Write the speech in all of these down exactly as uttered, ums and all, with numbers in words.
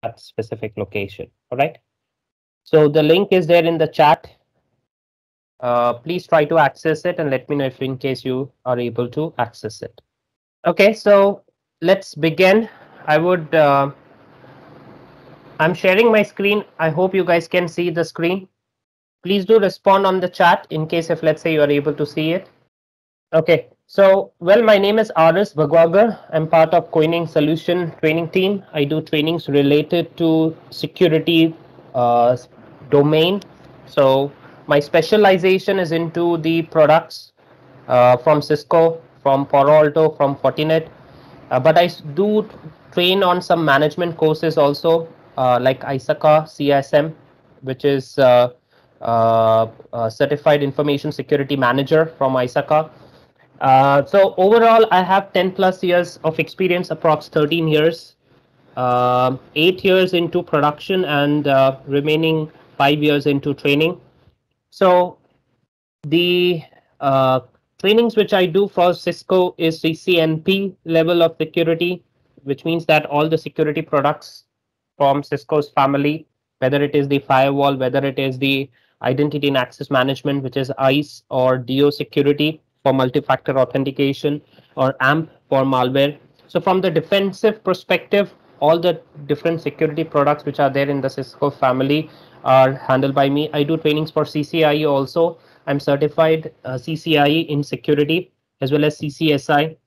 that specific location. All right. So the link is there in the chat. Uh, please try to access it and let me know if in case you are able to access it. Okay, so let's begin. I would, uh, I'm sharing my screen. I hope you guys can see the screen. Please do respond on the chat in case if let's say you are able to see it. Okay, so well, my name is Aris Bagwagar. I'm part of Coining Solution training team. I do trainings related to security uh, domain. So my specialization is into the products uh, from Cisco, from Palo Alto, from Fortinet. Uh, but I do train on some management courses also, uh, like ISACA C S M, which is uh, uh, uh, Certified Information Security Manager from ISACA. Uh, so overall, I have ten plus years of experience, approx thirteen years, uh, eight years into production, and uh, remaining five years into training. So the uh, trainings which I do for Cisco is C C N P level of security, which means that all the security products from Cisco's family, whether it is the firewall, whether it is the identity and access management, which is ICE, or D O security for multi-factor authentication, or AMP for malware. So from the defensive perspective, all the different security products which are there in the Cisco family are handled by me. I do trainings for C C I E also. I'm certified uh, C C I E in security as well as C C S I.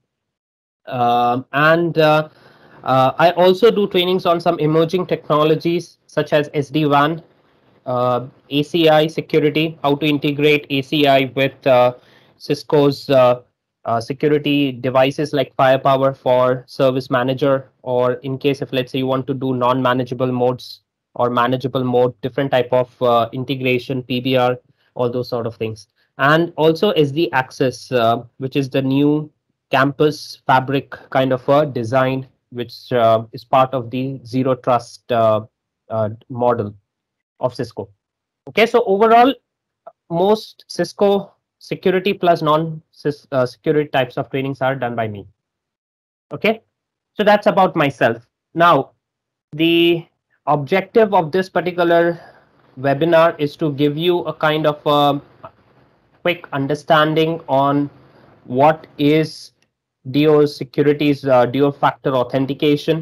Um, and uh, uh, I also do trainings on some emerging technologies such as S D WAN, uh, A C I security, how to integrate A C I with uh, Cisco's uh, uh, security devices like Firepower for Service Manager, or in case if let's say you want to do non-manageable modes or manageable mode, different type of uh, integration, P B R, all those sort of things. And also S D Access, uh, which is the new campus fabric kind of a design, which uh, is part of the zero trust uh, uh, model of Cisco. Okay, so overall, most Cisco security plus non uh, security types of trainings are done by me. Okay, so that's about myself. Now, the objective of this particular webinar is to give you a kind of a quick understanding on what is D O security's uh, dual factor authentication.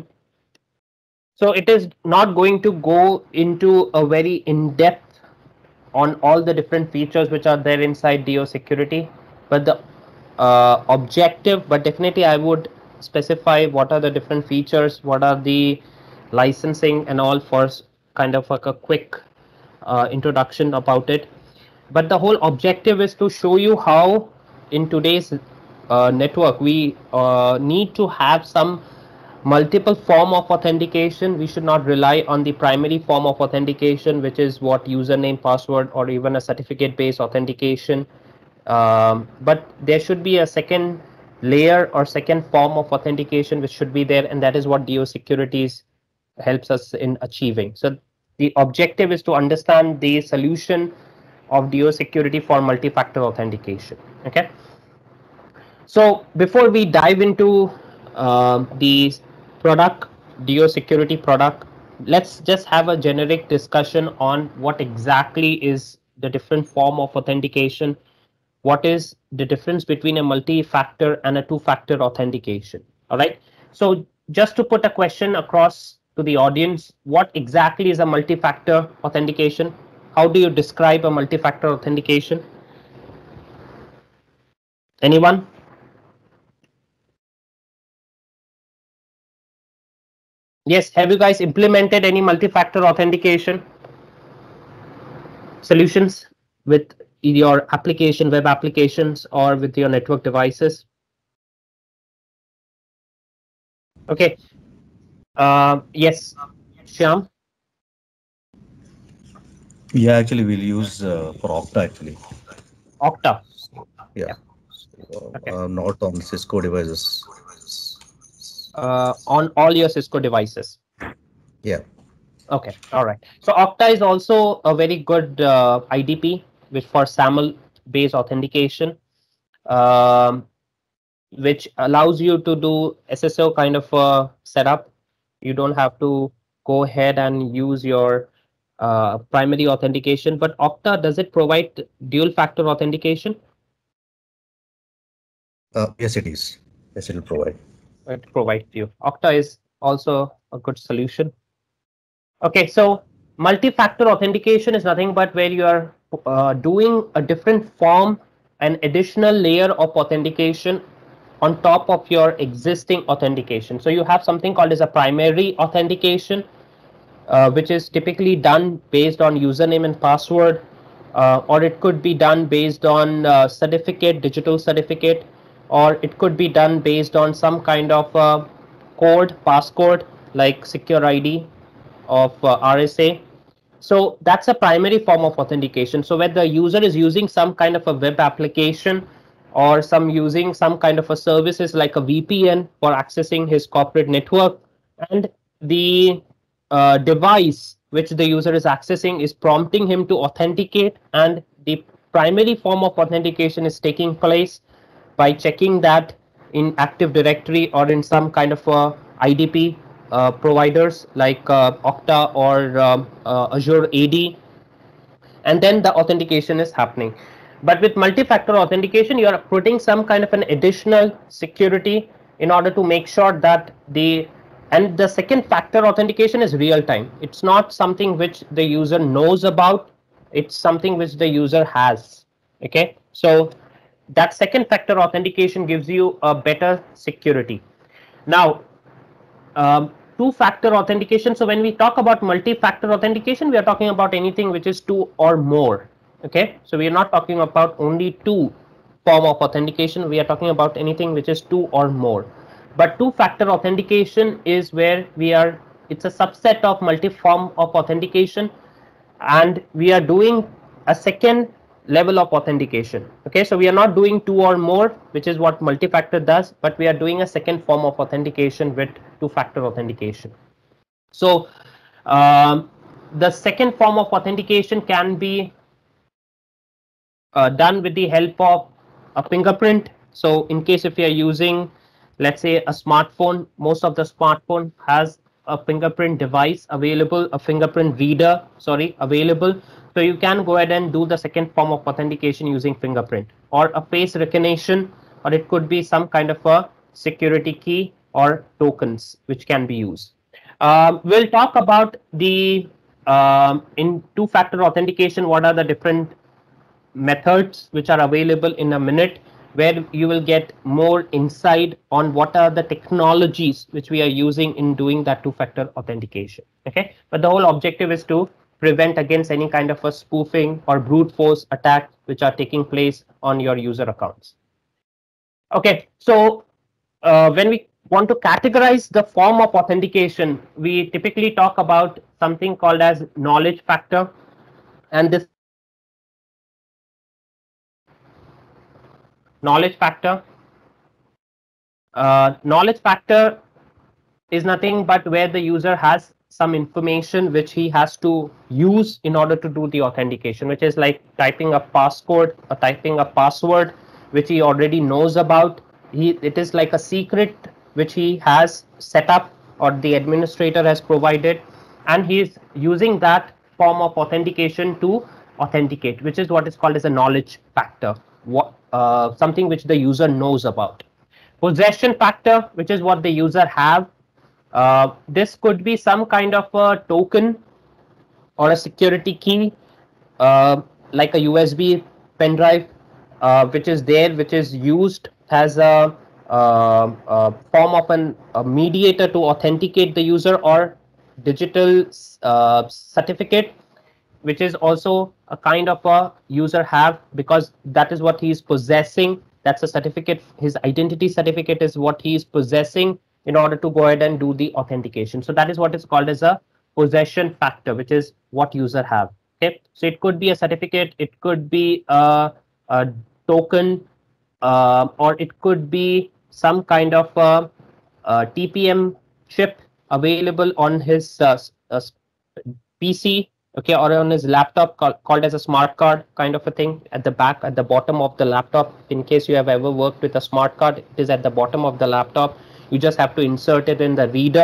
So it is not going to go into a very in-depth on all the different features which are there inside D O security, but the uh, objective, but definitely I would specify what are the different features, what are the licensing and all for kind of like a quick uh, introduction about it. But the whole objective is to show you how in today's uh, network we uh, need to have some multiple form of authentication. We should not rely on the primary form of authentication, which is what username, password, or even a certificate based authentication. Um, but there should be a second layer or second form of authentication which should be there, and that is what D O Securities helps us in achieving. So the objective is to understand the solution of D O security for multi-factor authentication. Okay. So before we dive into uh, the product, D O security product, let's just have a generic discussion on what exactly is the different form of authentication. What is the difference between a multi-factor and a two-factor authentication? All right. So just to put a question across to the audience, what exactly is a multi-factor authentication? How do you describe a multi-factor authentication? Anyone? Yes, have you guys implemented any multi-factor authentication solutions with your application, web applications, or with your network devices? Okay. Uh, yes, Shyam. Yeah, actually, we'll use uh, for Okta actually. Okta. Yeah, Yeah. Okay. uh, not on Cisco devices. Uh, on all your Cisco devices. Yeah. Okay. All right. So Okta is also a very good uh, I D P, which for SAML based authentication, um, which allows you to do S S O kind of uh, setup. You don't have to go ahead and use your uh, primary authentication. But Okta, does it provide dual factor authentication? Uh, yes, it is. Yes, it will provide. It provides you. Okta is also a good solution. Okay, so multi-factor authentication is nothing but where you are uh, doing a different form, an additional layer of authentication on top of your existing authentication. So you have something called as a primary authentication, uh, which is typically done based on username and password, uh, or it could be done based on uh, certificate, digital certificate, or it could be done based on some kind of uh, code, passcode like secure I D of uh, R S A. So that's a primary form of authentication. So where the user is using some kind of a web application or some using some kind of a services like a V P N for accessing his corporate network, and the uh, device which the user is accessing is prompting him to authenticate, and the primary form of authentication is taking place by checking that in Active Directory or in some kind of a I D P uh, providers like uh, Okta or um, uh, Azure A D, and then the authentication is happening. But with multi-factor authentication, you are putting some kind of an additional security in order to make sure that the and the second factor authentication is real time. It's not something which the user knows about, it's something which the user has. Okay, so that second factor authentication gives you a better security. Now, um, two factor authentication. So when we talk about multi-factor authentication, we are talking about anything which is two or more. Okay, so we are not talking about only two form of authentication, we are talking about anything which is two or more. But two factor authentication is where we are, it's a subset of multi-form of authentication, and we are doing a second level of authentication. Okay, so we are not doing two or more, which is what multi-factor does, but we are doing a second form of authentication with two-factor authentication. So um, the second form of authentication can be uh, done with the help of a fingerprint. So in case if you are using, let's say, a smartphone, most of the smartphone has a fingerprint device available, a fingerprint reader, sorry, available. So you can go ahead and do the second form of authentication using fingerprint or a face recognition, or it could be some kind of a security key or tokens which can be used. Um, we'll talk about the um, in two-factor authentication, what are the different methods which are available in a minute, where you will get more insight on what are the technologies which we are using in doing that two-factor authentication. Okay, but the whole objective is to prevent against any kind of a spoofing or brute force attack which are taking place on your user accounts. Okay, so uh, when we want to categorize the form of authentication, we typically talk about something called as knowledge factor, and this knowledge factor uh, knowledge factor is nothing but where the user has some information which he has to use in order to do the authentication, which is like typing a passcode or typing a password which he already knows about. He, it is like a secret which he has set up or the administrator has provided, and he is using that form of authentication to authenticate, which is what is called as a knowledge factor, what uh, something which the user knows about. Possession factor, which is what the user have. Uh, this could be some kind of a token or a security key, uh, like a U S B pen drive, uh, which is there, which is used as a, uh, a form of an, a mediator to authenticate the user, or digital uh, certificate, which is also a kind of a user have, because that is what he is possessing. That's a certificate, his identity certificate is what he is possessing in order to go ahead and do the authentication. So that is what is called as a possession factor, which is what user have. Okay, so it could be a certificate, it could be a, a token, uh, or it could be some kind of a, a T P M chip available on his uh, uh, P C, okay, or on his laptop, called, called as a smart card kind of a thing at the back, at the bottom of the laptop. In case you have ever worked with a smart card, it is at the bottom of the laptop. You just have to insert it in the reader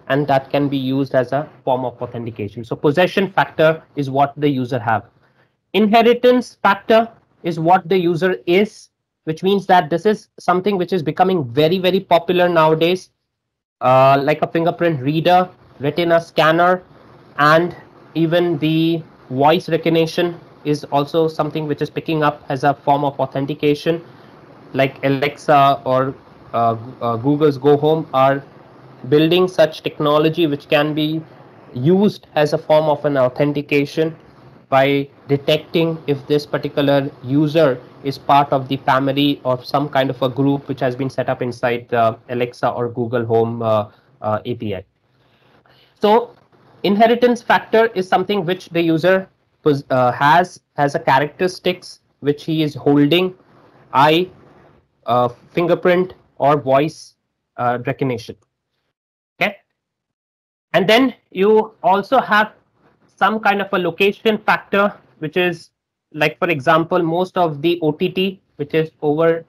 and that can be used as a form of authentication. So possession factor is what the user have. Inheritance factor is what the user is, which means that this is something which is becoming very, very popular nowadays, uh, like a fingerprint reader, retina scanner, and even the voice recognition is also something which is picking up as a form of authentication, like Alexa or uh, uh, Google's Go Home are building such technology which can be used as a form of an authentication by detecting if this particular user is part of the family or some kind of a group which has been set up inside the Alexa or Google Home uh, uh, A P I. So inheritance factor is something which the user uh, has has a characteristics which he is holding, eye, uh, fingerprint, or voice uh, recognition. Okay, and then you also have some kind of a location factor, which is like, for example, most of the O T T, which is over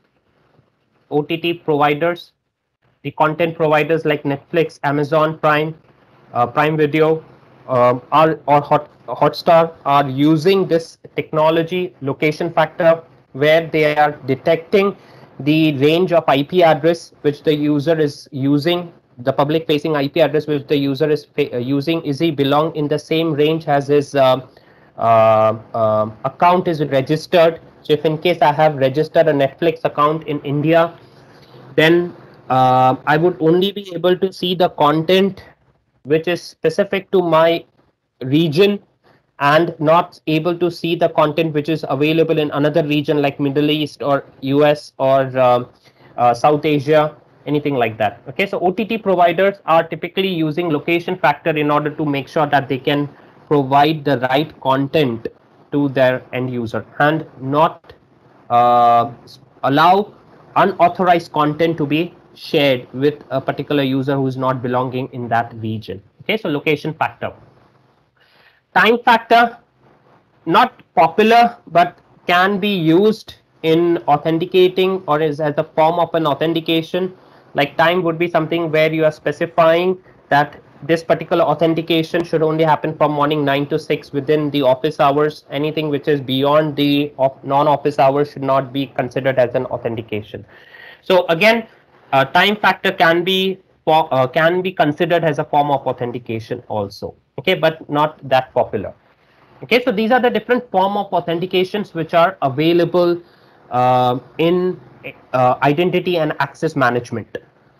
O T T providers, the content providers like Netflix, Amazon Prime, uh, Prime Video, um, are, or Hot, Hotstar are using this technology location factor, where they are detecting the range of I P address which the user is using, the public facing I P address which the user is uh, using. Is he belong in the same range as his uh, uh, uh, account is registered? So if in case I have registered a Netflix account in India, then uh, I would only be able to see the content which is specific to my region, and not able to see the content which is available in another region like Middle East or U S or um, uh, South Asia, anything like that. Okay, so O T T providers are typically using location factor in order to make sure that they can provide the right content to their end user and not uh, allow unauthorized content to be shared with a particular user who is not belonging in that region. Okay, so location factor. Time factor, not popular but can be used in authenticating or is as a form of an authentication. Like time would be something where you are specifying that this particular authentication should only happen from morning nine to six within the office hours. Anything which is beyond the non-office hours should not be considered as an authentication. So again, uh, time factor can be for, uh, can be considered as a form of authentication also. Okay, but not that popular. Okay, so these are the different form of authentications which are available uh, in uh, identity and access management.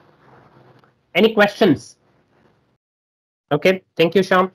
Any questions? Okay, thank you, Sham.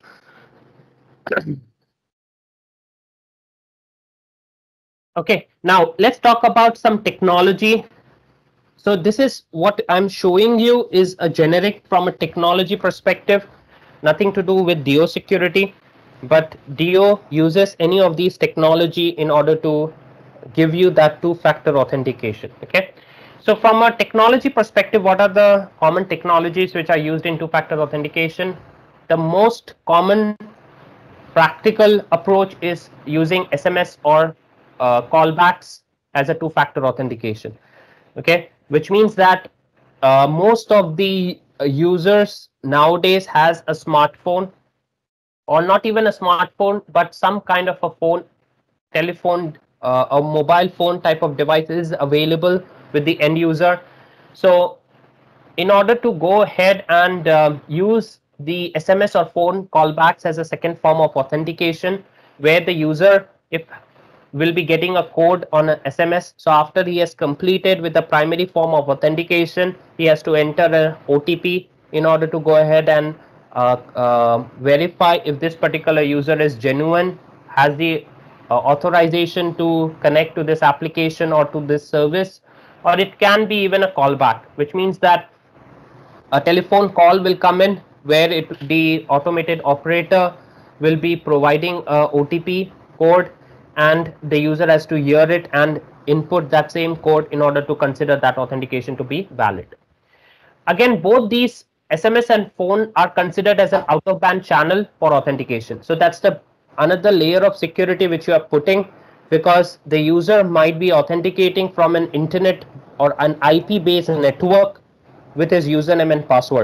Okay, now let's talk about some technology. So this is what I'm showing you is a generic from a technology perspective, nothing to do with D O security, but D O uses any of these technology in order to give you that two-factor authentication. Okay, so from a technology perspective, what are the common technologies which are used in two-factor authentication? The most common practical approach is using S M S or uh, callbacks as a two-factor authentication. Okay, which means that uh, most of the uh, users nowadays has a smartphone, or not even a smartphone but some kind of a phone, telephone, uh, a mobile phone type of device is available with the end user. So in order to go ahead and uh, use the S M S or phone callbacks as a second form of authentication, where the user if will be getting a code on an S M S. So after he has completed with the primary form of authentication, he has to enter an O T P in order to go ahead and uh, uh, verify if this particular user is genuine, has the uh, authorization to connect to this application or to this service, or it can be even a callback, which means that a telephone call will come in where it the automated operator will be providing a O T P code, and the user has to hear it and input that same code in order to consider that authentication to be valid. Again, both these S M S and phone are considered as an out of band channel for authentication. So that's the another layer of security which you are putting, because the user might be authenticating from an internet or an I P based network with his username and password.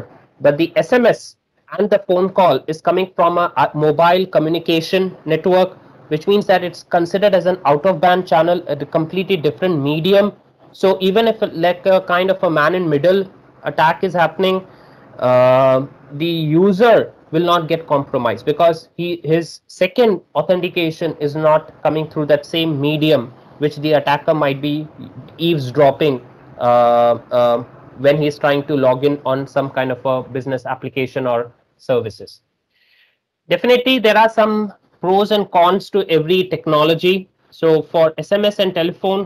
but the S M S and the phone call is coming from a, a mobile communication network, which means that it's considered as an out of band channel, a completely different medium. So even if like a kind of a man in middle attack is happening, uh, the user will not get compromised because he his second authentication is not coming through that same medium which the attacker might be eavesdropping uh, uh, when he's trying to log in on some kind of a business application or services. Definitely, there are some pros and cons to every technology. So for S M S and telephone,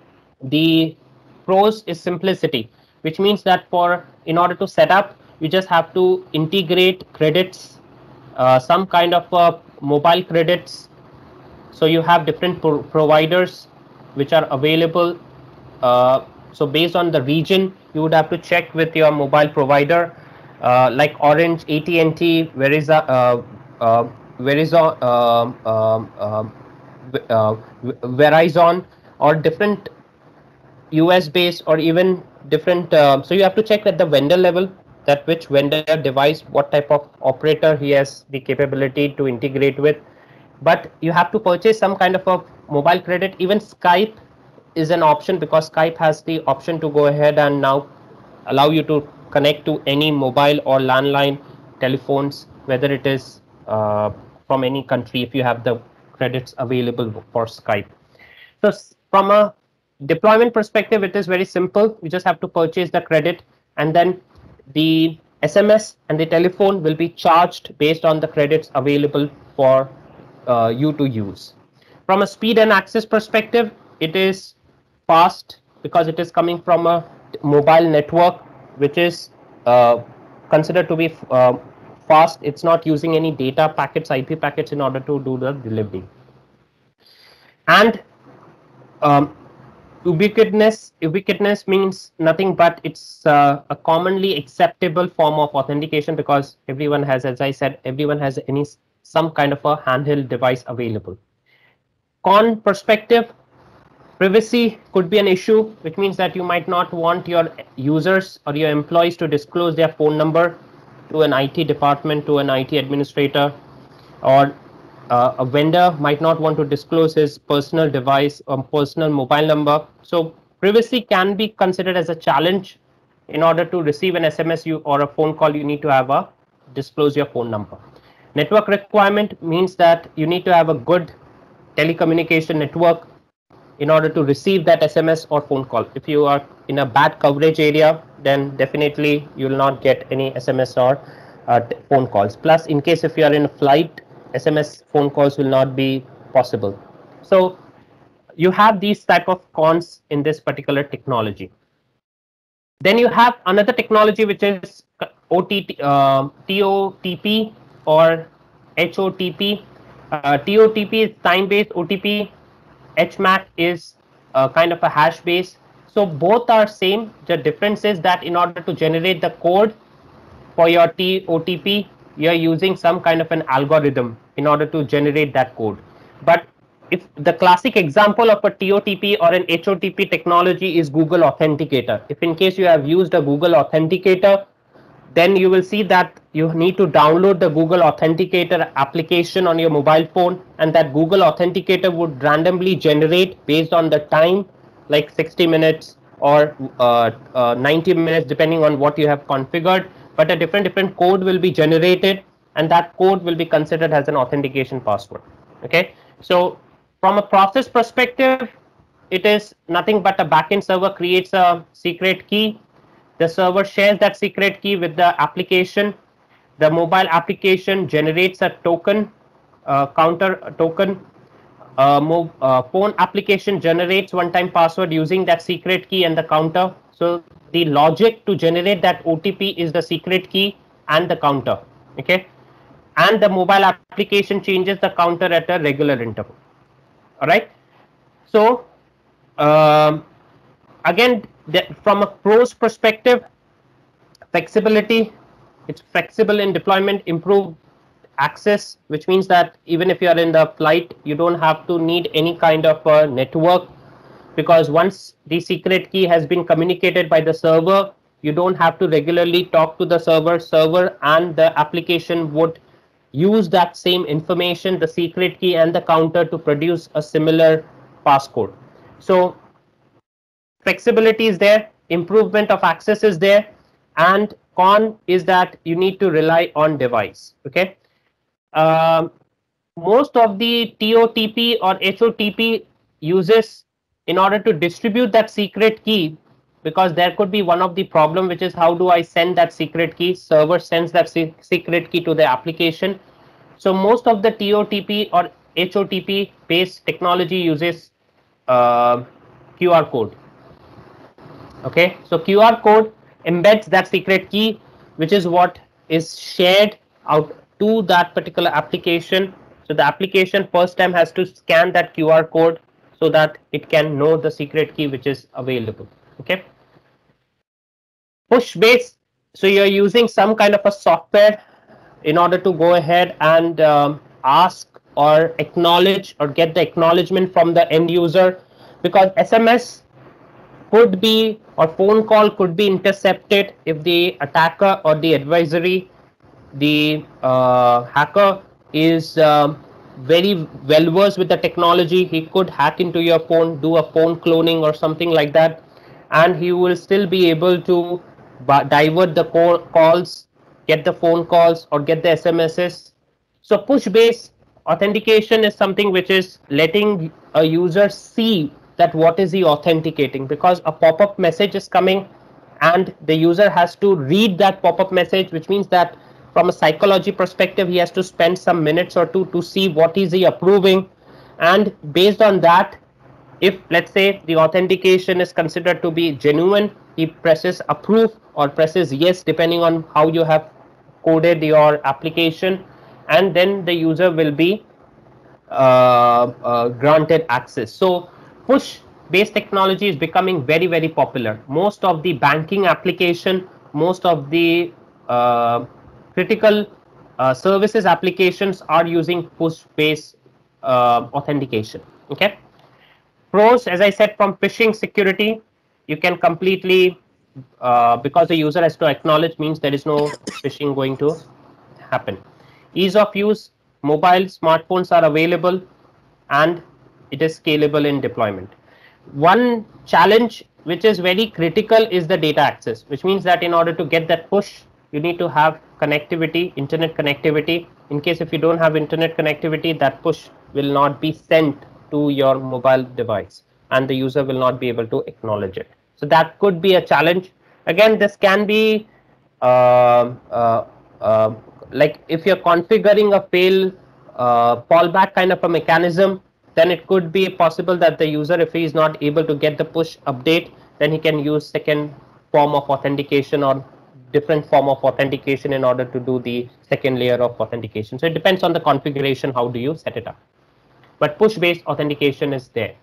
the pros is simplicity, which means that for in order to set up, you just have to integrate credits, uh, some kind of uh, mobile credits. So you have different pro providers which are available. Uh, so based on the region, you would have to check with your mobile provider, uh, like Orange, A T and T, Verizon, uh, uh, Verizon, um, um, um, uh, Verizon, or different U S based or even different. Uh, so you have to check at the vendor level that which vendor device, what type of operator he has the capability to integrate with. But you have to purchase some kind of a mobile credit. Even Skype is an option because Skype has the option to go ahead and now allow you to connect to any mobile or landline telephones, whether it is uh, from any country, if you have the credits available for Skype. So from a deployment perspective, it is very simple. You just have to purchase the credit, and then the S M S and the telephone will be charged based on the credits available for uh, you to use. From a speed and access perspective, it is fast because it is coming from a mobile network, which is uh, considered to be uh, fast. It's not using any data packets, I P packets in order to do the delivery. And um, ubiquitous ubiquitous means nothing but it's uh, a commonly acceptable form of authentication because everyone has, as I said, everyone has any some kind of a handheld device available. Con perspective, privacy could be an issue, which means that you might not want your users or your employees to disclose their phone number to an I T department, to an I T administrator, or uh, a vendor might not want to disclose his personal device or personal mobile number. So privacy can be considered as a challenge. In order to receive an S M S you or a phone call, you need to have a disclose your phone number. Network requirement means that you need to have a good telecommunication network in order to receive that S M S or phone call. If you are in a bad coverage area, then definitely you will not get any S M S or uh, phone calls. Plus, in case if you are in a flight, S M S phone calls will not be possible. So you have these type of cons in this particular technology. Then you have another technology which is O T T, uh, T O T P or H O T P. Uh, T O T P is time-based O T P. H M A C is uh, kind of a hash base. So both are same. The difference is that in order to generate the code for your T O T P, you're using some kind of an algorithm in order to generate that code. But if the classic example of a T O T P or an H O T P technology is Google Authenticator. If in case you have used a Google Authenticator, then you will see that you need to download the Google Authenticator application on your mobile phone, and that Google Authenticator would randomly generate based on the time, like sixty minutes or uh, uh, ninety minutes, depending on what you have configured. But a different different code will be generated, and that code will be considered as an authentication password. Okay, so from a process perspective, it is nothing but a backend server creates a secret key. The server shares that secret key with the application. The mobile application generates a token, uh, counter a token. Uh, move, uh, phone application generates one-time password using that secret key and the counter. So the logic to generate that O T P is the secret key and the counter. Okay, and the mobile application changes the counter at a regular interval. All right. So um, again, the, from a pros perspective, flexibility, it's flexible in deployment, improved access, which means that even if you are in the flight, you don't have to need any kind of a network, because once the secret key has been communicated by the server, You don't have to regularly talk to the server. Server and the application would use that same information, the secret key and the counter, to produce a similar passcode. So flexibility is there, improvement of access is there, and con is that you need to rely on device. Okay. Um, most of the T O T P or H O T P uses, in order to distribute that secret key, because there could be one of the problem, which is how do I send that secret key? Server sends that se secret key to the application. So most of the T O T P or H O T P based technology uses uh, Q R code. Okay, so Q R code embeds that secret key, which is what is shared out to that particular application. So the application first time has to scan that Q R code so that it can know the secret key which is available. Okay. Push based, so you're using some kind of a software in order to go ahead and um, ask or acknowledge or get the acknowledgement from the end user, because S M S could be, or phone call could be intercepted if the attacker or the advisory, the uh, hacker is um, very well versed with the technology. He could hack into your phone, do a phone cloning or something like that, and he will still be able to divert the call, calls, get the phone calls or get the S M Ses. So push based authentication is something which is letting a user see that what is he authenticating, because a pop-up message is coming and the user has to read that pop-up message, which means that from a psychology perspective he has to spend some minutes or two to see what is he approving, and based on that, if let's say the authentication is considered to be genuine, he presses approve or presses yes depending on how you have coded your application, and then the user will be uh, uh, granted access. So push based technology is becoming very very popular. Most of the banking application, most of the uh, critical uh, services applications are using push based uh, authentication. Okay. Pros, as I said, from phishing security, you can completely uh, because the user has to acknowledge, means there is no phishing going to happen. Ease of use, mobile smartphones are available and it is scalable in deployment. One challenge which is very critical is the data access, which means that in order to get that push, you need to have connectivity, internet connectivity. In case if you don't have internet connectivity, that push will not be sent to your mobile device and the user will not be able to acknowledge it. So that could be a challenge. Again, this can be uh, uh, uh, like if you're configuring a fail uh, fallback kind of a mechanism, then it could be possible that the user, if he is not able to get the push update, then he can use second form of authentication or different form of authentication in order to do the second layer of authentication. So it depends on the configuration, how do you set it up. But push based authentication is there.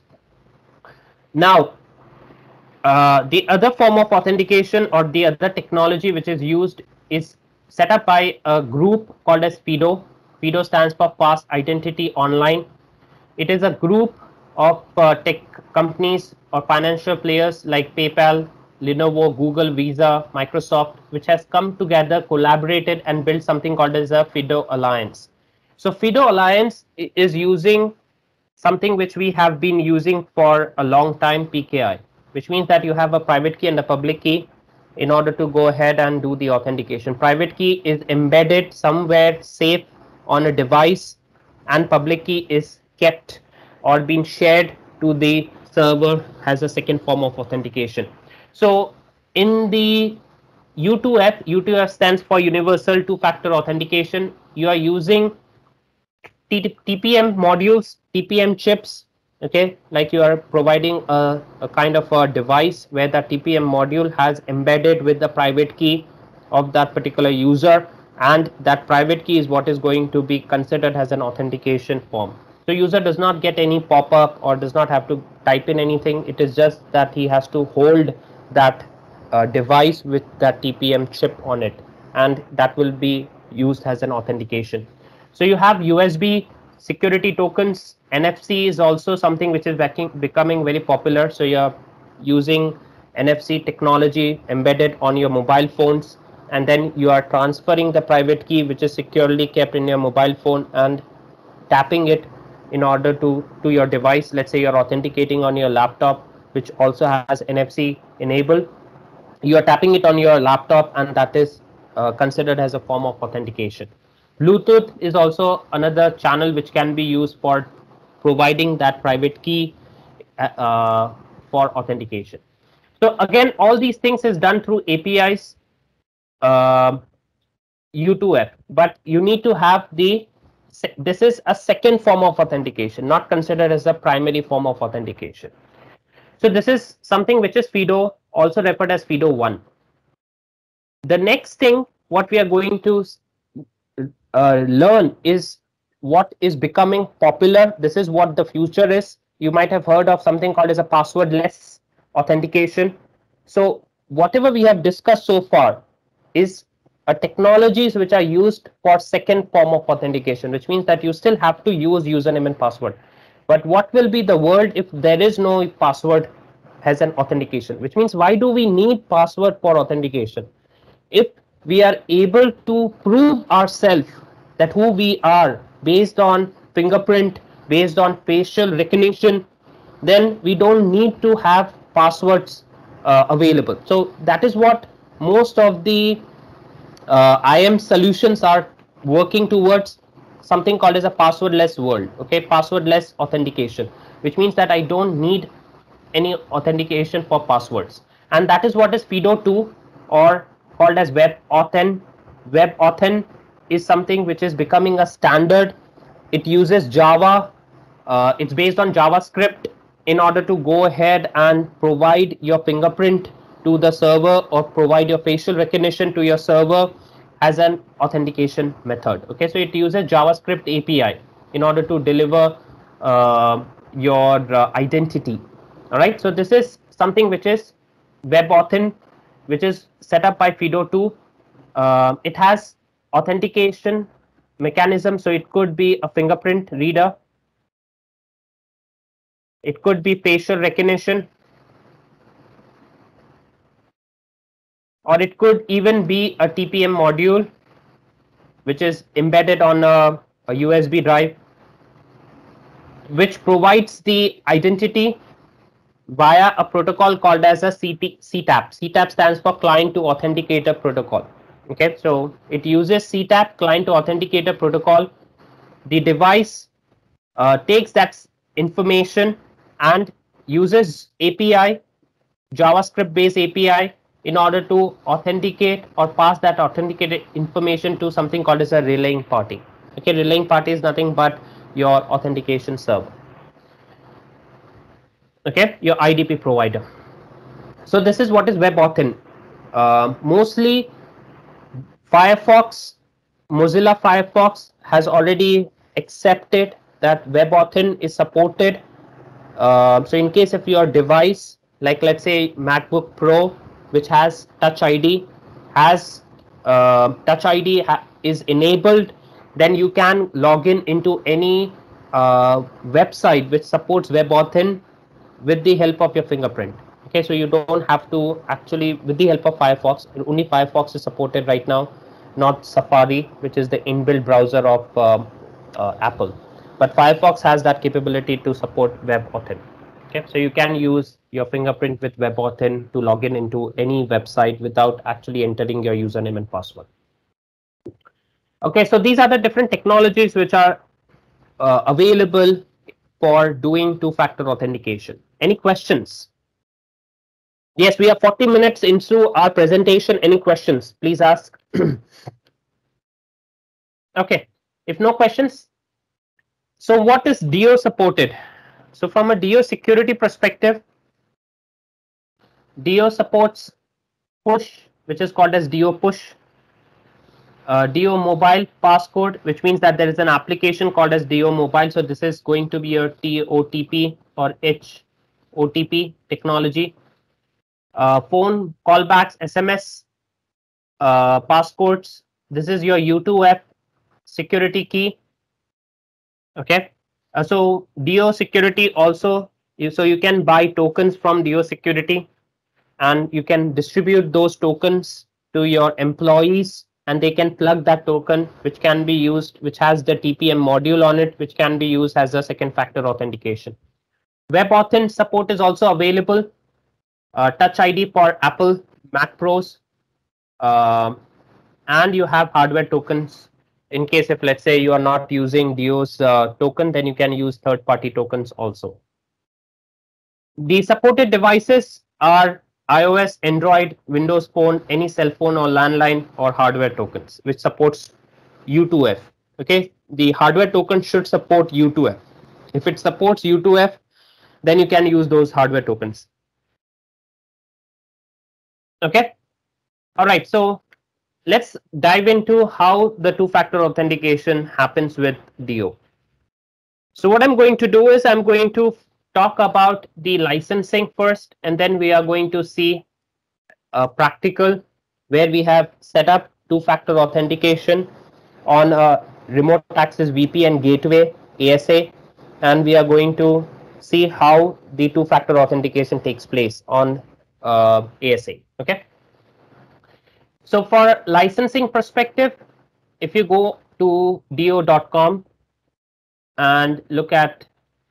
Now uh, the other form of authentication or the other technology which is used is set up by a group called as FIDO. FIDO stands for Fast Identity Online. It is a group of uh, tech companies or financial players like PayPal, Lenovo, Google, Visa, Microsoft, which has come together, collaborated and built something called as a FIDO Alliance. So FIDO Alliance is using something which we have been using for a long time, P K I, which means that you have a private key and a public key in order to go ahead and do the authentication. Private key is embedded somewhere safe on a device and public key is kept or been shared to the server as a second form of authentication. So in the U two F, U two F stands for Universal Two-Factor Authentication. You are using T P M modules, T P M chips, okay, like you are providing a, a kind of a device where the T P M module has embedded with the private key of that particular user, and that private key is what is going to be considered as an authentication form. So user does not get any pop-up or does not have to type in anything. It is just that he has to hold that uh, device with that T P M chip on it, and that will be used as an authentication. So you have U S B security tokens. N F C is also something which is becoming very popular. So you're using N F C technology embedded on your mobile phones, and then you are transferring the private key which is securely kept in your mobile phone and tapping it in order to to your device. Let's say you're authenticating on your laptop, which also has N F C enabled. You are tapping it on your laptop, and that is uh, considered as a form of authentication. Bluetooth is also another channel which can be used for providing that private key uh, for authentication. So again, all these things is done through A P Is, uh, U two F, but you need to have the, this is a second form of authentication, not considered as a primary form of authentication. So this is something which is FIDO, also referred as FIDO one. The next thing what we are going to uh, learn is what is becoming popular. This is what the future is. You might have heard of something called as a passwordless authentication. So whatever we have discussed so far is a technologies which are used for second form of authentication, which means that you still have to use username and password. But what will be the world if there is no password as an authentication? Which means, why do we need password for authentication? If we are able to prove ourselves that who we are based on fingerprint, based on facial recognition, then we don't need to have passwords uh, available. So that is what most of the uh, I A M solutions are working towards, something called as a passwordless world. Okay, passwordless authentication, which means that I don't need any authentication for passwords, and that is what is FIDO two, or called as Web Authn. Web Authn is something which is becoming a standard. It uses Java. Uh, it's based on JavaScript in order to go ahead and provide your fingerprint to the server, or provide your facial recognition to your server as an authentication method. Okay, so it uses JavaScript A P I in order to deliver uh, your uh, identity. All right, so this is something which is WebAuthn, which is set up by FIDO two. Uh, it has authentication mechanism, so it could be a fingerprint reader, it could be facial recognition, or it could even be a T P M module which is embedded on a, a U S B drive, which provides the identity via a protocol called as a C T, C TAP. C TAP stands for Client to Authenticator Protocol. Okay, so it uses C TAP, Client to Authenticator Protocol. The device uh, takes that information and uses A P I, JavaScript based A P I, in order to authenticate or pass that authenticated information to something called as a relaying party. Okay, relaying party is nothing but your authentication server. Okay, your I D P provider. So this is what is WebAuthn. Uh, mostly Firefox, Mozilla Firefox has already accepted that WebAuthn is supported. Uh, so in case if your device, like let's say MacBook Pro, which has Touch I D, has uh, Touch I D ha is enabled, then you can log in into any uh, website which supports WebAuthn with the help of your fingerprint. Okay, so you don't have to actually, with the help of Firefox, only Firefox is supported right now, not Safari, which is the inbuilt browser of uh, uh, Apple. But Firefox has that capability to support WebAuthn. Okay, so you can use your fingerprint with WebAuthn to log in into any website without actually entering your username and password. Okay, so these are the different technologies which are uh, available for doing two-factor authentication. Any questions? Yes, we are forty minutes into our presentation. Any questions? Please ask. Okay, if no questions, so what is D O supported? So from a D O security perspective, D O supports push, which is called as D O push, uh, D O mobile passcode, which means that there is an application called as D O mobile. So this is going to be your T O T P or H O T P technology. Uh, phone callbacks, S M S uh, passcodes. This is your U two F security key. Okay, uh, so D O security also, you, so you can buy tokens from D O security. and you can distribute those tokens to your employees, and they can plug that token, which can be used, which has the T P M module on it, which can be used as a second factor authentication. WebAuthn support is also available. Uh, Touch I D for Apple Mac Pros, um, and you have hardware tokens. In case if let's say you are not using Dio's uh, token, then you can use third-party tokens also. The supported devices are iOS, Android, Windows Phone, any cell phone or landline or hardware tokens, which supports U two F. Okay, the hardware token should support U two F. If it supports U two F, then you can use those hardware tokens. Okay, all right. So let's dive into how the two-factor authentication happens with Dio. So what I'm going to do is I'm going to talk about the licensing first, and then we are going to see a practical where we have set up two-factor authentication on a remote access V P N gateway A S A, and we are going to see how the two-factor authentication takes place on uh, A S A. Okay. So for licensing perspective, if you go to dio dot com and look at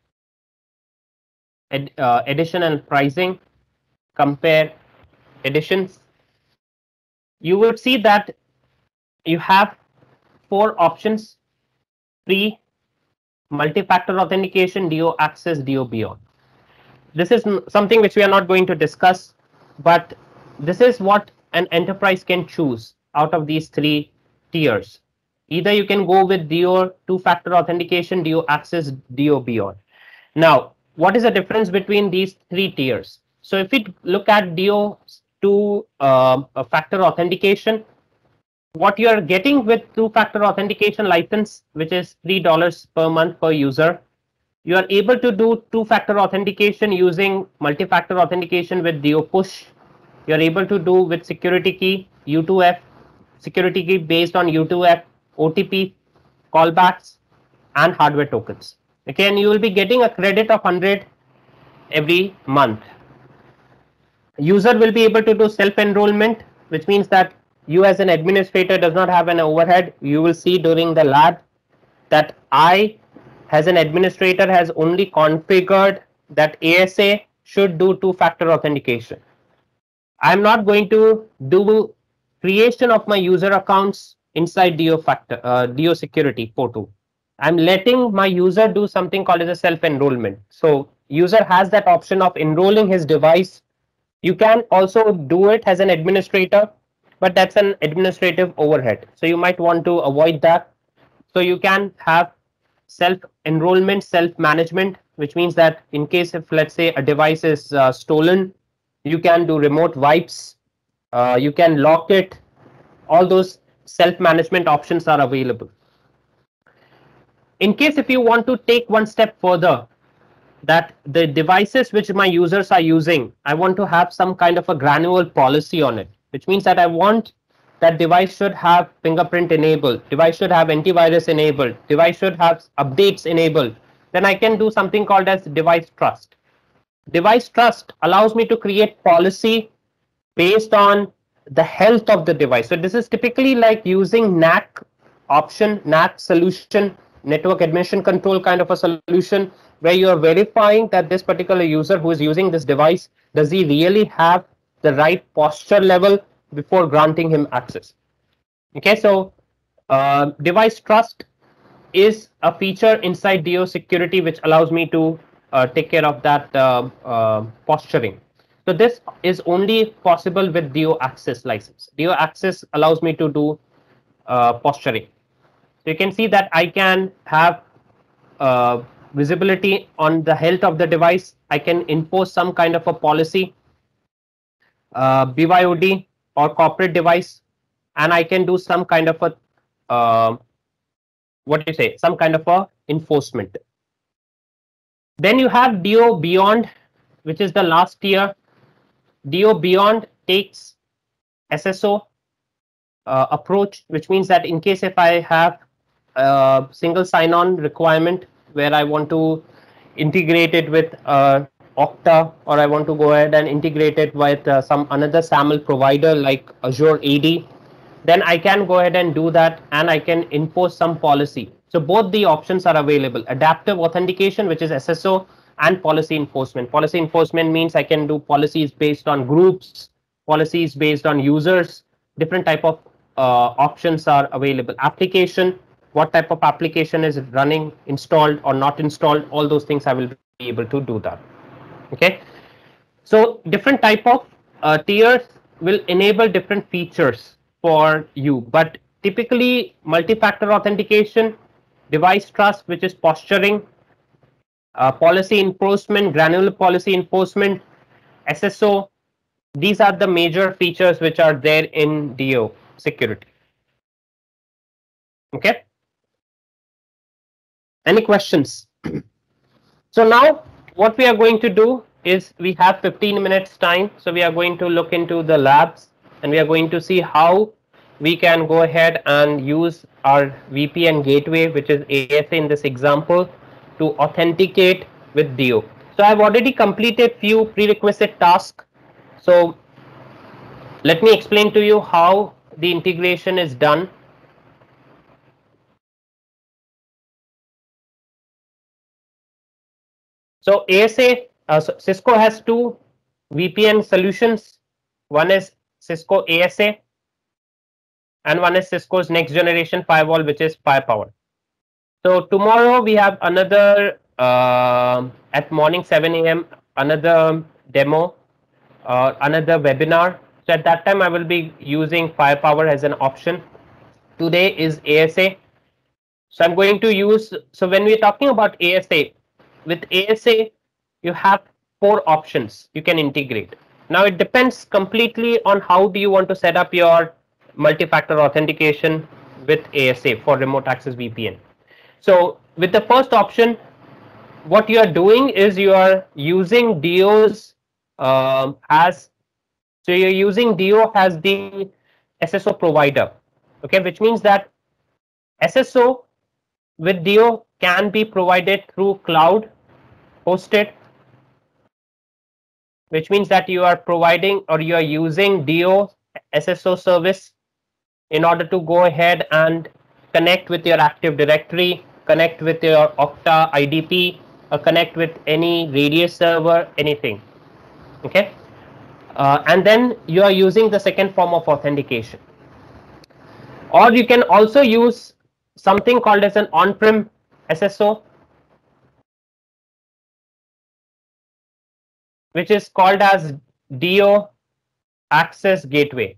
ed, uh, edition and pricing, compare editions, you would see that you have four options: free, multi-factor authentication, Dio Access, Dio Beyond. This is something which we are not going to discuss, but this is what an enterprise can choose out of these three tiers. Either you can go with Dio two-factor authentication, Dio Access, Dio Beyond. Now, what is the difference between these three tiers? So if we look at Dio two-factor uh, authentication, what you are getting with two-factor authentication license, which is three dollars per month per user, you are able to do two-factor authentication using multi-factor authentication with Dio Push. You are able to do with security key, U two F, security key based on U two F, O T P, callbacks, and hardware tokens. Okay, and you will be getting a credit of one hundred every month. User will be able to do self-enrollment, which means that you as an administrator does not have an overhead. You will see during the lab that I as an administrator has only configured that A S A should do two-factor authentication. I'm not going to do creation of my user accounts inside Dio factor, uh, Dio security portal. I'm letting my user do something called as a self-enrollment. So user has that option of enrolling his device. You can also do it as an administrator, but that's an administrative overhead. So you might want to avoid that. So you can have self-enrollment, self-management, which means that in case if let's say a device is uh, stolen, you can do remote wipes, uh, you can lock it. All those self-management options are available. In case if you want to take one step further, that the devices which my users are using, I want to have some kind of a granular policy on it, which means that I want that device should have fingerprint enabled, device should have antivirus enabled, device should have updates enabled. Then I can do something called as device trust. Device trust allows me to create policy based on the health of the device. So this is typically like using N A C option, N A C solution, network admission control kind of a solution, where you are verifying that this particular user who is using this device, does he really have the right posture level before granting him access. Okay, so uh, device trust is a feature inside Dio security which allows me to uh, take care of that uh, uh, posturing. So this is only possible with Dio Access license. Dio Access allows me to do uh, posturing. So you can see that I can have uh, visibility on the health of the device. I can impose some kind of a policy, uh, B Y O D or corporate device, and I can do some kind of a uh, what do you say, some kind of a enforcement. Then you have Dio Beyond, which is the last tier. Dio Beyond takes S S O uh, approach, which means that in case if I have a single sign-on requirement where I want to integrate it with uh, Okta, or I want to go ahead and integrate it with uh, some another SAML provider like Azure A D, then I can go ahead and do that, and I can impose some policy. So both the options are available: adaptive authentication, which is S S O, and policy enforcement. Policy enforcement means I can do policies based on groups, policies based on users, different type of uh, options are available. Application, what type of application is running, installed or not installed, all those things I will be able to do that. Okay, so different type of uh, tiers will enable different features for you, but typically multi-factor authentication, device trust, which is posturing, uh, policy enforcement, granular policy enforcement, S S O, these are the major features which are there in D O security. Okay, any questions? So now what we are going to do is we have fifteen minutes time, so we are going to look into the labs, and we are going to see how we can go ahead and use our V P N gateway, which is A S A in this example, to authenticate with D O. So I've already completed few prerequisite tasks. So let me explain to you how the integration is done. So A S A, uh, so Cisco has two V P N solutions. One is Cisco A S A, and one is Cisco's next generation firewall, which is Firepower. So tomorrow we have another uh, at morning seven A M another demo, uh, another webinar. So at that time I will be using Firepower as an option. Today is A S A. So I'm going to use, so when we're talking about A S A, with A S A, you have four options you can integrate. Now it depends completely on how do you want to set up your multi-factor authentication with A S A for remote access V P N. So with the first option, what you are doing is you are using D O's um, as, so you're using D O as the S S O provider, okay, which means that S S O with D O can be provided through cloud hosted, which means that you are providing or you are using D O S S O service in order to go ahead and connect with your Active Directory, connect with your Okta I D P, or connect with any Radius server, anything. Okay, uh, and then you are using the second form of authentication, or you can also use something called as an on-prem S S O, which is called as D O Access Gateway.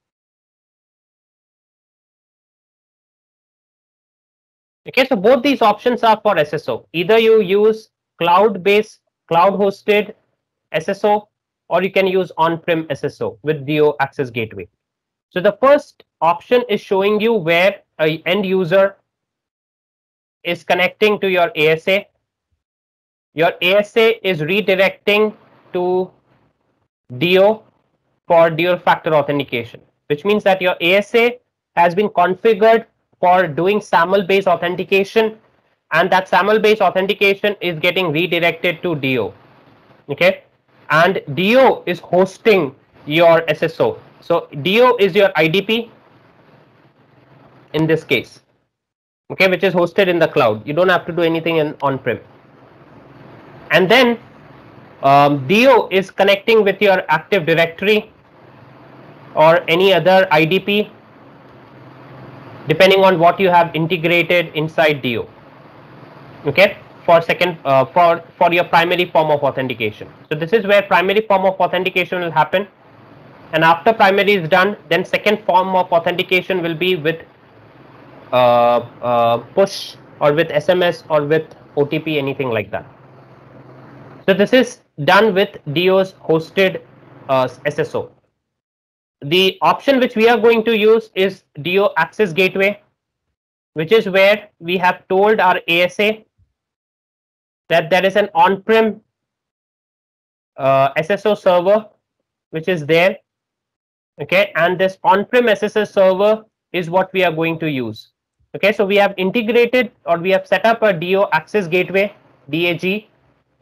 Okay, so both these options are for S S O. Either you use cloud-based, cloud-hosted S S O, or you can use on-prem S S O with D O Access Gateway. So the first option is showing you where a end user is connecting to your A S A. Your A S A is redirecting to D O for dual factor authentication, which means that your A S A has been configured for doing SAML based authentication, and that SAML based authentication is getting redirected to D O. Okay, and D O is hosting your S S O. So D O is your I D P in this case, okay, which is hosted in the cloud. You don't have to do anything in on-prem. And then um, D O is connecting with your Active Directory or any other I D P, depending on what you have integrated inside D O. Okay, for second uh, for for your primary form of authentication. So this is where primary form of authentication will happen, and after primary is done, then second form of authentication will be with uh, uh, push or with S M S or with O T P, anything like that. So this is done with D O's hosted uh, S S O. The option which we are going to use is D O Access Gateway, which is where we have told our A S A that there is an on-prem uh, S S O server which is there. Okay, and this on-prem S S O server is what we are going to use. Okay, so we have integrated or we have set up a D O Access Gateway, D A G,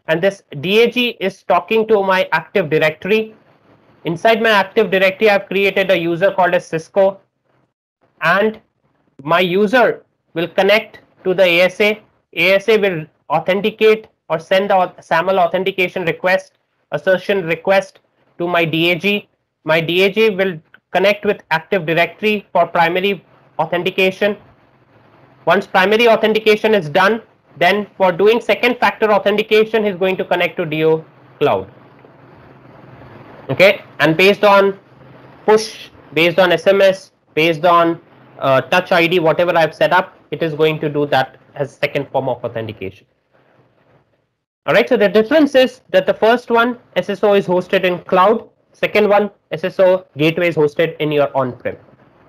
and this D A G is talking to my Active Directory. Inside my Active Directory, I've created a user called as Cisco, and my user will connect to the A S A. A S A will authenticate or send the SAML authentication request, assertion request to my D A G. My D A G will connect with Active Directory for primary authentication. Once primary authentication is done, then for doing second factor authentication, he's going to connect to D O cloud. Okay, and based on push, based on S M S, based on uh, touch I D, whatever I've set up, it is going to do that as second form of authentication. All right, so the difference is that the first one, S S O is hosted in cloud. Second one, S S O gateway is hosted in your on-prem.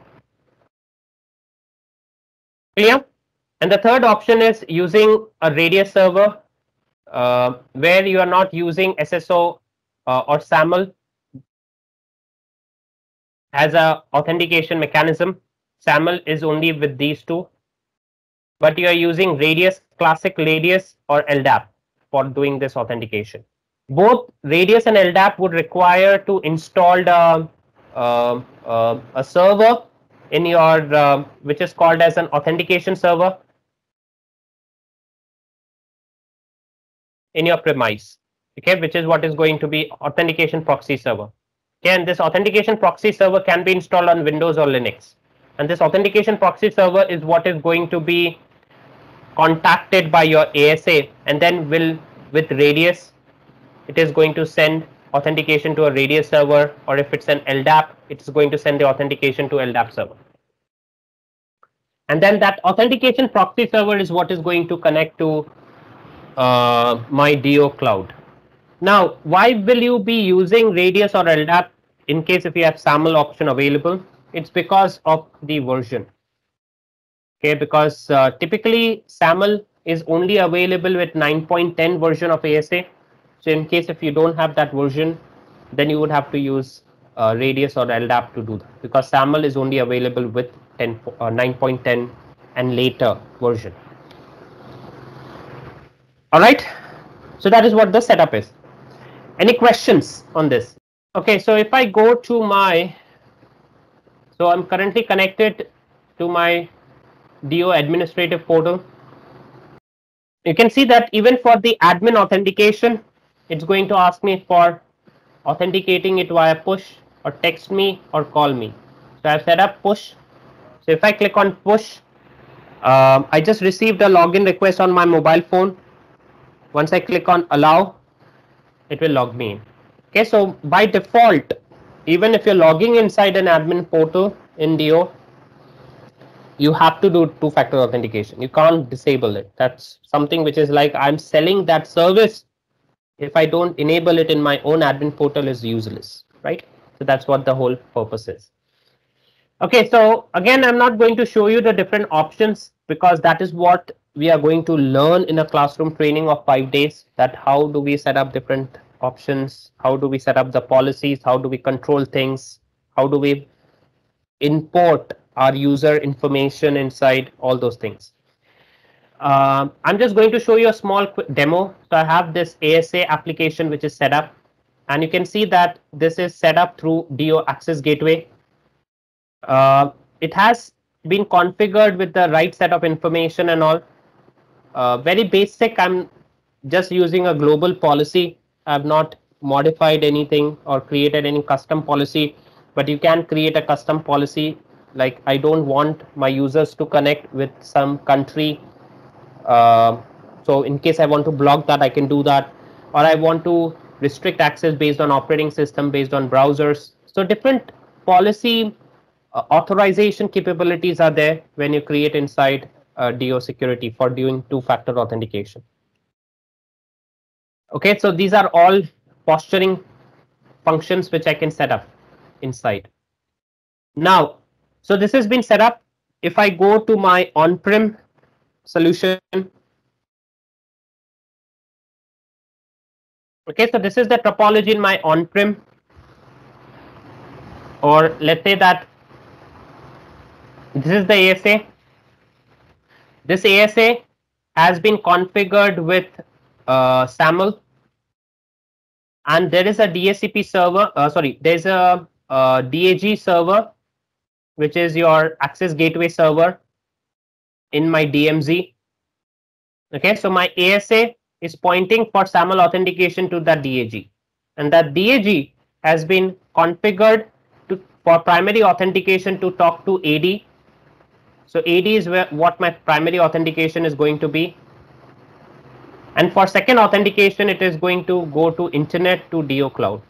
Clear? And the third option is using a radius server, uh, where you are not using S S O uh, or SAML as a authentication mechanism. SAML is only with these two, but you are using radius, classic radius or L D A P for doing this authentication. Both radius and L D A P would require to install the, uh, uh, a server in your uh, which is called as an authentication server in your premise, okay, which is what is going to be authentication proxy server. Okay, and this authentication proxy server can be installed on Windows or Linux, and this authentication proxy server is what is going to be contacted by your A S A, and then will with radius it is going to send authentication to a radius server, or if it's an L D A P, it's going to send the authentication to L D A P server. And then that authentication proxy server is what is going to connect to uh, my D O cloud. Now, why will you be using radius or L D A P in case if you have SAML option available? It's because of the version. Okay, because uh, typically SAML is only available with nine point ten version of A S A. So in case if you don't have that version, then you would have to use uh, radius or L D A P to do that, because SAML is only available with ten, uh, nine point ten and later version. All right, so that is what the setup is. Any questions on this? Okay, so if I go to my, so I'm currently connected to my D O administrative portal. You can see that even for the admin authentication, it's going to ask me for authenticating it via push or text me or call me. So I've set up push. So if I click on push, um, I just received a login request on my mobile phone. Once I click on allow, it will log me in. Okay, so by default, even if you're logging inside an admin portal in D O, you have to do two-factor authentication. You can't disable it. That's something which is like I'm selling that service. If I don't enable it in my own admin portal, is useless, right? So that's what the whole purpose is. Okay, so again, I'm not going to show you the different options, because that is what we are going to learn in a classroom training of five days, that how do we set up different options, how do we set up the policies, how do we control things, how do we import our user information inside, all those things. Uh, I'm just going to show you a small quick demo. So I have this A S A application which is set up, and you can see that this is set up through D O Access Gateway. Uh, it has been configured with the right set of information and all. Uh, very basic. I'm just using a global policy. I've not modified anything or created any custom policy, but you can create a custom policy. Like I don't want my users to connect with some country. Uh, so in case I want to block that, I can do that, or I want to restrict access based on operating system, based on browsers. So different policy uh, authorization capabilities are there when you create inside uh, D O security for doing two-factor authentication. Okay, so these are all posturing functions which I can set up inside. Now, so this has been set up. If I go to my on-prem solution, okay, so this is the topology in my on-prem, or let's say that this is the A S A. This A S A has been configured with uh, SAML. and there is a D H C P server. Uh, sorry, there's a, a D A G server, which is your access gateway server in my D M Z. Okay, so my A S A is pointing for SAML authentication to that D A G, and that D A G has been configured to for primary authentication to talk to A D. So A D is where what my primary authentication is going to be, and for second authentication it is going to go to internet to D O cloud.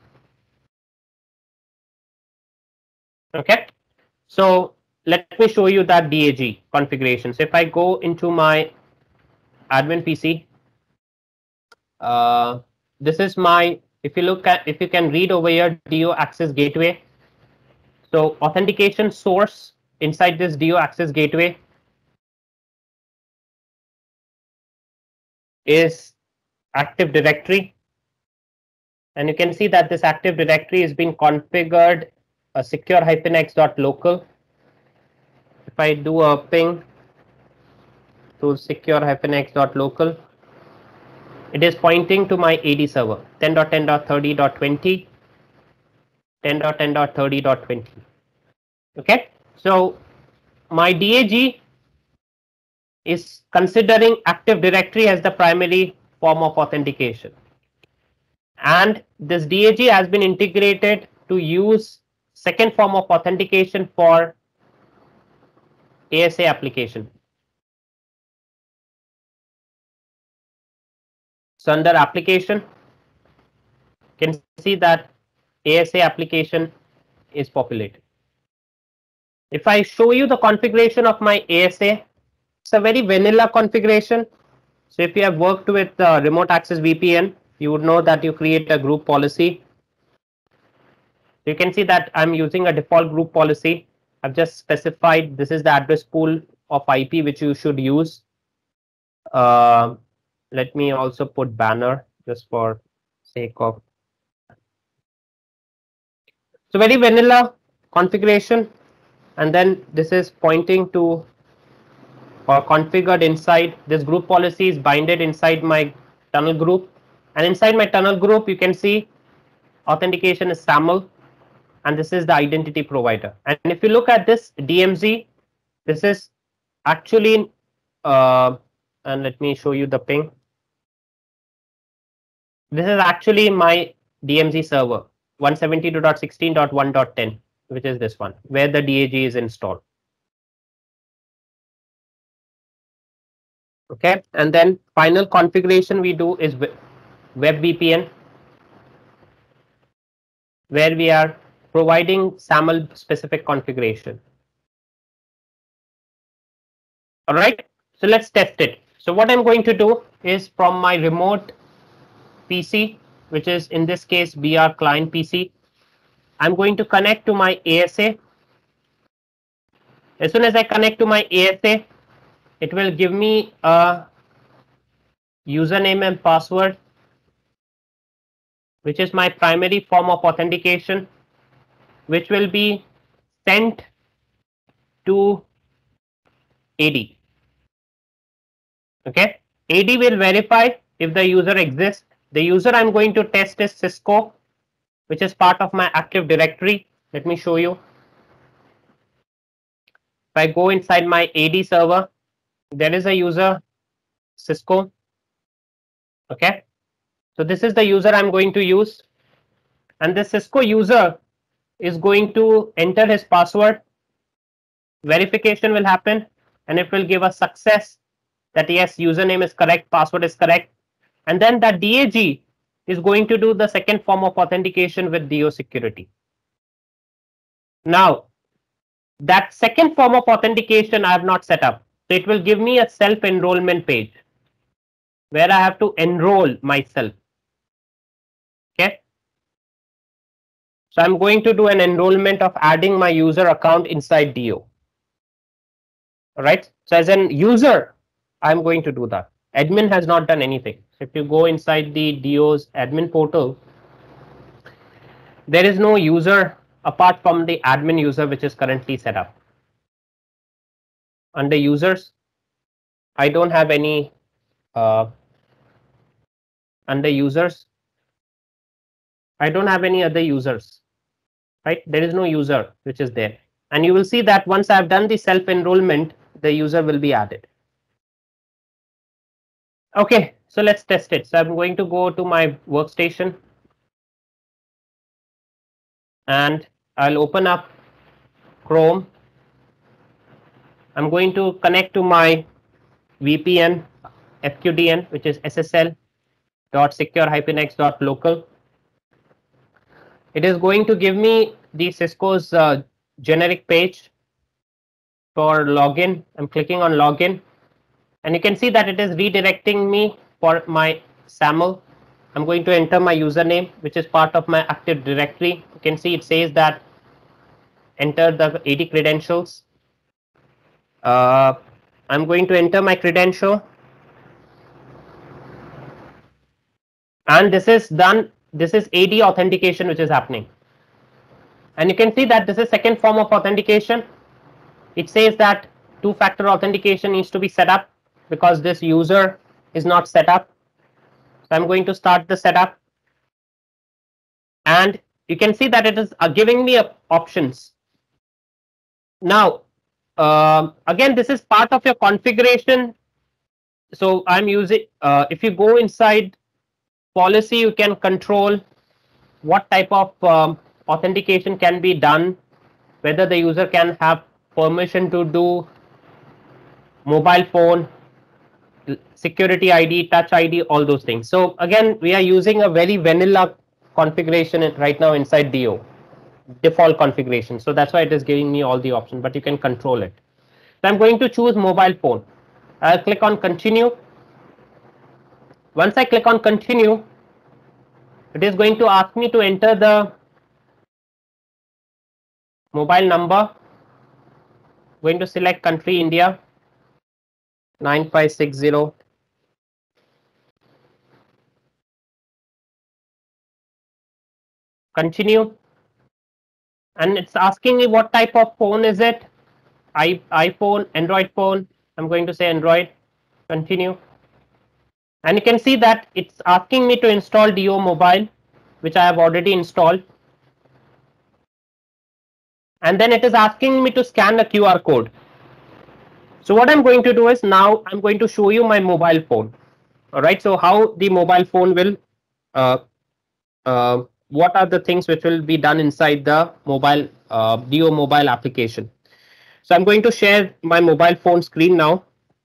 Okay, so let me show you that D A G configuration. So if I go into my admin P C, uh, this is my, if you look at, if you can read over here, D O access gateway. So authentication source inside this D O access gateway is Active Directory, and you can see that this Active Directory has been configured a secure-x.local. If I do a ping to secure-x.local, it is pointing to my A D server ten dot ten dot thirty dot twenty, ten dot ten dot thirty dot twenty. Okay, so my D A G is considering Active Directory as the primary form of authentication, and this D A G has been integrated to use second form of authentication for A S A application. So under application, you can see that A S A application is populated. If I show you the configuration of my A S A, it's a very vanilla configuration. So if you have worked with uh, remote access V P N, you would know that you create a group policy. You can see that I'm using a default group policy. I've just specified this is the address pool of I P which you should use. Uh, let me also put banner just for sake of. So very vanilla configuration, and then this is pointing to or configured inside this group policy is binded inside my tunnel group, and inside my tunnel group you can see authentication is SAML, and this is the identity provider. And if you look at this D M Z, this is actually uh, and let me show you the ping. This is actually my D M Z server one seventy-two dot sixteen dot one dot ten, which is this one where the D A G is installed. Okay, and then final configuration we do is web V P N, where we are providing SAML specific configuration. All right, so let's test it. So what I'm going to do is from my remote P C, which is in this case B R client P C, I'm going to connect to my A S A. As soon as I connect to my A S A, it will give me a username and password, which is my primary form of authentication, which will be sent to A D. Okay, A D will verify if the user exists. The user I'm going to test is Cisco, which is part of my Active Directory. Let me show you. If I go inside my A D server, there is a user Cisco. Okay, so this is the user I'm going to use, and this Cisco user is going to enter his password. Verification will happen, and it will give a success that yes, username is correct, password is correct, and then that D A G is going to do the second form of authentication with D O security. Now, that second form of authentication I have not set up, so it will give me a self enrollment page where I have to enroll myself. Okay, so I'm going to do an enrollment of adding my user account inside D O. All right, so as an user, I'm going to do that. Admin has not done anything. So if you go inside the D O's admin portal, there is no user apart from the admin user which is currently set up. Under users, I don't have any uh, under users. I don't have any other users, right? There is no user which is there. And you will see that once I've done the self enrollment, the user will be added. Okay, so let's test it. So I'm going to go to my workstation and I'll open up Chrome. I'm going to connect to my V P N F Q D N, which is S S L dot secure hyphen x dot local. It is going to give me the Cisco's uh, generic page for login. I'm clicking on login, and you can see that it is redirecting me for my SAML. I'm going to enter my username, which is part of my Active Directory. You can see it says that enter the A D credentials. Uh, I'm going to enter my credential, and this is done. This is A D authentication which is happening, and you can see that this is second form of authentication. It says that two-factor authentication needs to be set up because this user is not set up. So I'm going to start the setup, and you can see that it is uh, giving me uh, options. Now, uh, again, this is part of your configuration. So I'm using, uh, if you go inside policy, you can control what type of um, authentication can be done, whether the user can have permission to do mobile phone, security I D, touch I D, all those things. So again, we are using a very vanilla configuration right now inside D O, default configuration. So that's why it is giving me all the options, but you can control it. So I'm going to choose mobile phone. I'll click on continue. Once I click on continue, it is going to ask me to enter the mobile number. Going to select country India, nine five six zero. Continue, and it's asking me what type of phone is it. I, iPhone, Android phone. I'm going to say Android. Continue, and you can see that it's asking me to install D O Mobile, which I have already installed, and then it is asking me to scan a Q R code. So what I'm going to do is now I'm going to show you my mobile phone. All right. So how the mobile phone will, uh, uh, what are the things which will be done inside the mobile uh, D O mobile application. So I'm going to share my mobile phone screen now.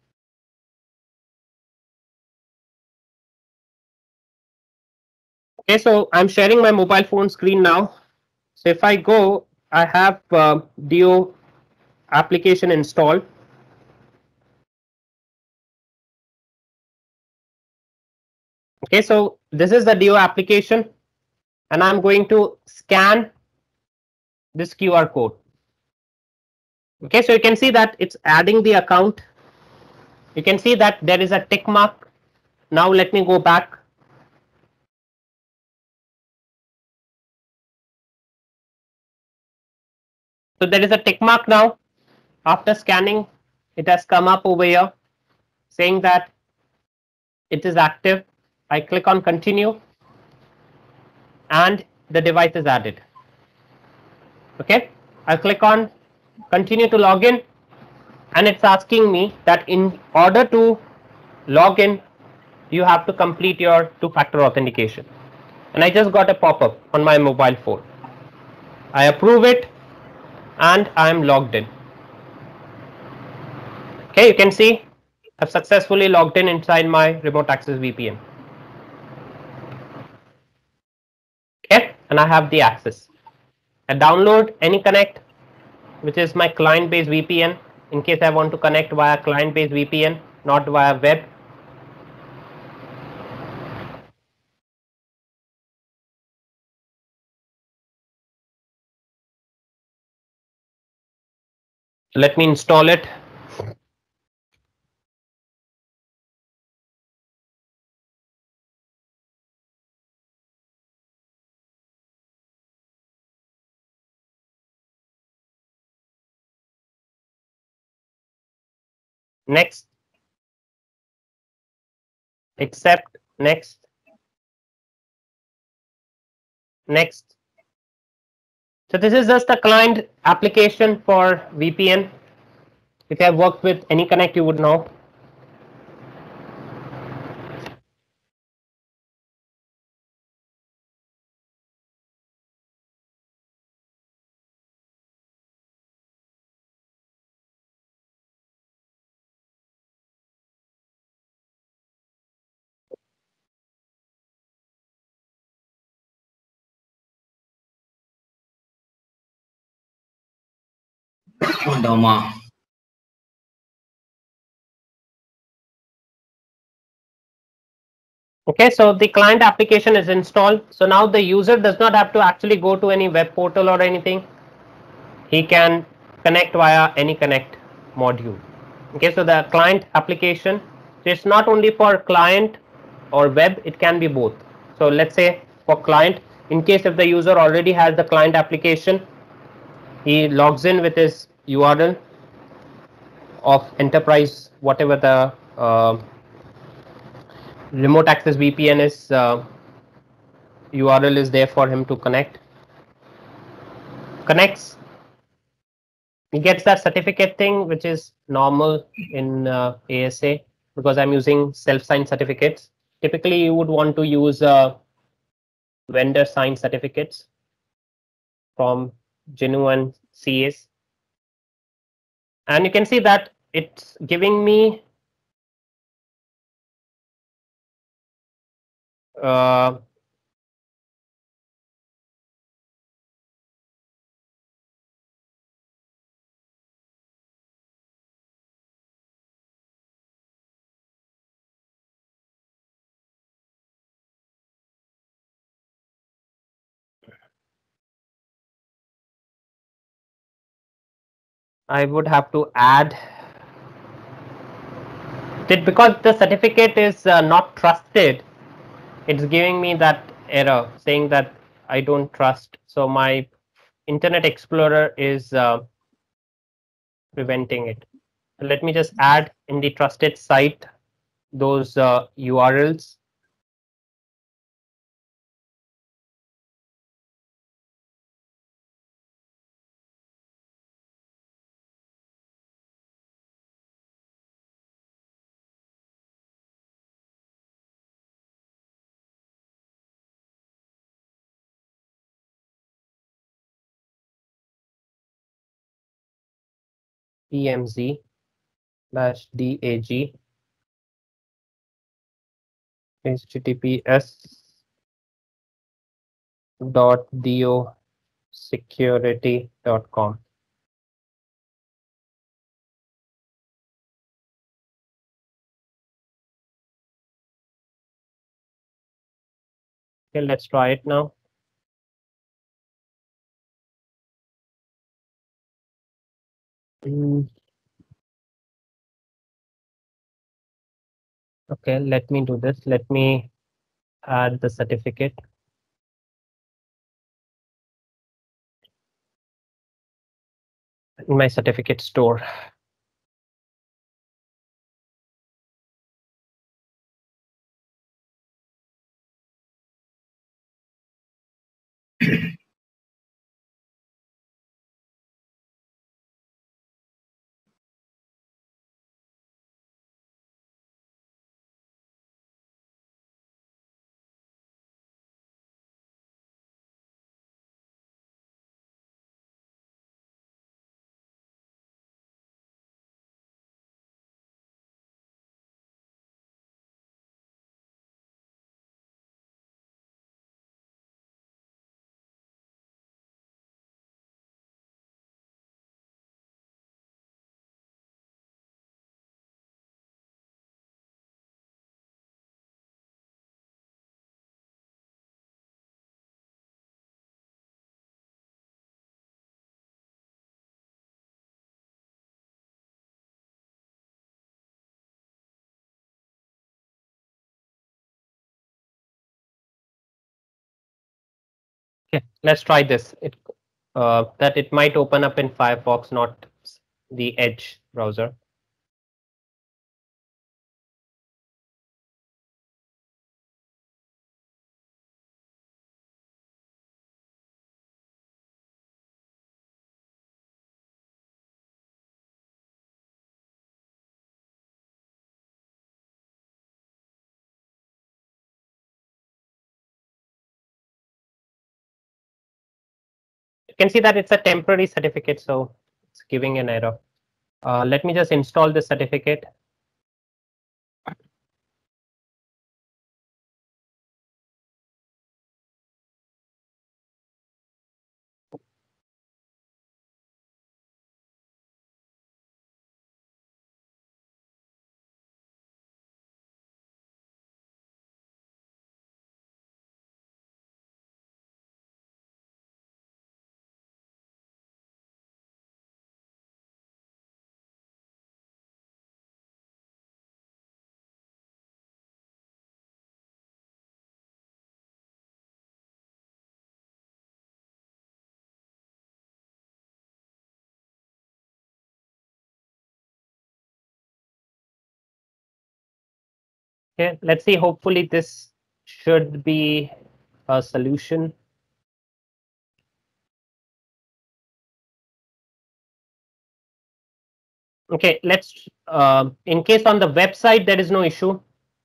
Okay, so I'm sharing my mobile phone screen now. So if I go, I have uh, D O application installed. Okay, so this is the D O application, and I'm going to scan this Q R code. Okay, so you can see that it's adding the account. You can see that there is a tick mark. Now let me go back. So there is a tick mark now. After scanning, it has come up over here saying that it is active. I click on continue, and the device is added. Okay, I click on continue to log in, and it's asking me that in order to log in, you have to complete your two-factor authentication. And I just got a pop-up on my mobile phone. I approve it, and I'm logged in. Okay, you can see I've successfully logged in inside my remote access V P N. Okay, and I have the access. I download AnyConnect, which is my client-based V P N, in case I want to connect via client-based V P N, not via web. So let me install it. Next, accept, next, Next. So this is just the client application for V P N. If you have worked with AnyConnect, you would know. Doma. Okay, so the client application is installed. So now the user does not have to actually go to any web portal or anything. He can connect via AnyConnect module. Okay, so the client application, so it's not only for client or web, it can be both. So let's say for client, in case if the user already has the client application, he logs in with his U R L of enterprise, whatever the uh, remote access V P N is, uh, U R L is there for him to connect. Connects, he gets that certificate thing, which is normal in uh, A S A, because I'm using self-signed certificates. Typically, you would want to use uh, vendor signed certificates from genuine C As, and you can see that it's giving me uh, I would have to add it because the certificate is uh, not trusted. It's giving me that error saying that I don't trust. So my Internet Explorer is uh, preventing it. So let me just add in the trusted site those uh, U R Ls. P M Z slash D A G H T T P S dot do security dot com. Okay, let's try it now. Mm. Okay, let me do this. Let me add the certificate. In my certificate store. Okay, let's try this. It uh, that it might open up in Firefox, not the Edge browser. You can see that it's a temporary certificate, so it's giving an error. Uh, let me just install this certificate. Okay, let's see. Hopefully, this should be a solution. Okay, let's. Uh, in case on the website there is no issue,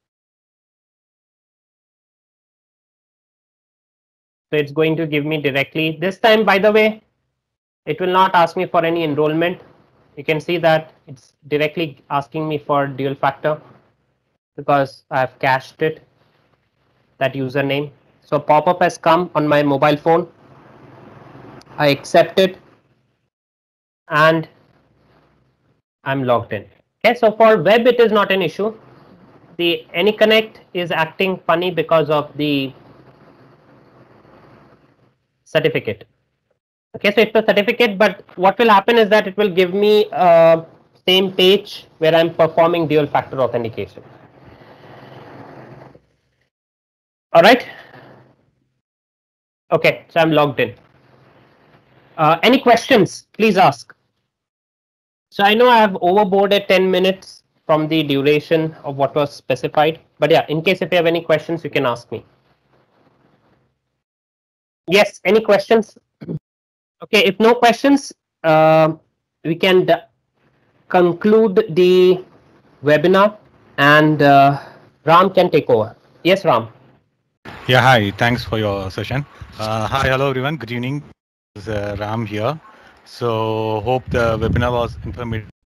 so it's going to give me directly. This time, by the way, it will not ask me for any enrollment. You can see that it's directly asking me for dual factor because I have cached it, that username. So pop-up has come on my mobile phone. I accept it and I'm logged in. Okay, so for web it is not an issue. The AnyConnect is acting funny because of the certificate. Okay, so it's a certificate, but what will happen is that it will give me a same page where I'm performing dual factor authentication. All right. Okay, so I'm logged in. Uh, any questions? Please ask. So I know I have overboarded ten minutes from the duration of what was specified, but yeah, in case if you have any questions, you can ask me. Yes, any questions? Okay, if no questions, uh, we can conclude the webinar and uh, Ram can take over. Yes, Ram. Yeah, hi. Thanks for your session. Uh, hi, hello everyone. Good evening. This is uh, Ram here. So hope the webinar was informative.